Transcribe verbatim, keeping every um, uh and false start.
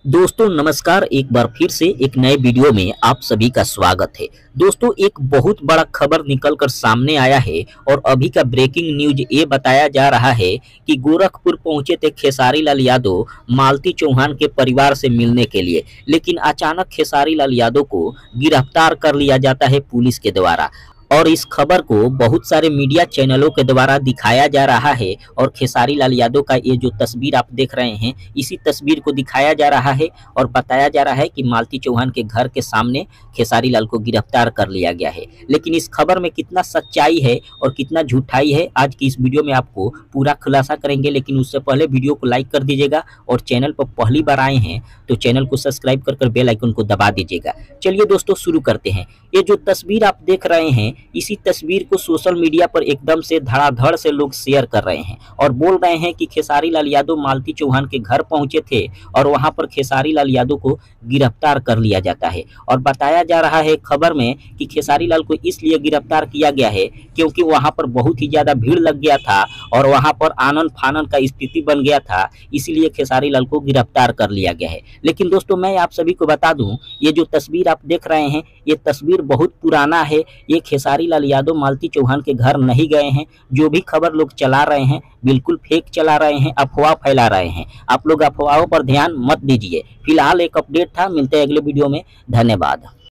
दोस्तों नमस्कार। एक बार फिर से एक नए वीडियो में आप सभी का स्वागत है। दोस्तों एक बहुत बड़ा खबर निकलकर सामने आया है और अभी का ब्रेकिंग न्यूज ये बताया जा रहा है कि गोरखपुर पहुंचे थे खेसारी लाल यादव मालती चौहान के परिवार से मिलने के लिए, लेकिन अचानक खेसारी लाल यादव को गिरफ्तार कर लिया जाता है पुलिस के द्वारा। और इस खबर को बहुत सारे मीडिया चैनलों के द्वारा दिखाया जा रहा है और खेसारी लाल यादव का ये जो तस्वीर आप देख रहे हैं, इसी तस्वीर को दिखाया जा रहा है और बताया जा रहा है कि मालती चौहान के घर के सामने खेसारी लाल को गिरफ्तार कर लिया गया है। लेकिन इस खबर में कितना सच्चाई है और कितना झूठाई है, आज की इस वीडियो में आपको पूरा खुलासा करेंगे। लेकिन उससे पहले वीडियो को लाइक कर दीजिएगा और चैनल पर पहली बार आए हैं तो चैनल को सब्सक्राइब कर कर बेल आइकन को दबा दीजिएगा। चलिए दोस्तों शुरू करते हैं। ये जो तस्वीर आप देख रहे हैं, इसी तस्वीर को सोशल मीडिया पर एकदम से धड़ाधड़ से लोग शेयर कर रहे हैं और बोल रहे हैं कि खेसारी लाल यादव मालती चौहान के घर पहुंचे थे और वहां पर खेसारी लाल यादव को गिरफ्तार कर लिया जाता है। और बताया जा रहा है खबर में कि खेसारी लाल को इसलिए गिरफ्तार किया गया है क्योंकि वहां पर बहुत ही ज्यादा भीड़ लग गया था और वहां पर आनन फानन का स्थिति बन गया था, इसलिए खेसारी लाल को गिरफ्तार कर लिया गया है। लेकिन दोस्तों मैं आप सभी को बता दूं, ये जो तस्वीर आप देख रहे हैं, ये तस्वीर बहुत पुराना है। ये खेसारी लाल यादव मालती चौहान के घर नहीं गए हैं। जो भी खबर लोग चला रहे हैं बिल्कुल फेक चला रहे हैं, अफवाह फैला रहे हैं। आप लोग अफवाहों पर ध्यान मत दीजिए। फिलहाल एक अपडेट था, मिलते हैं अगले वीडियो में। धन्यवाद।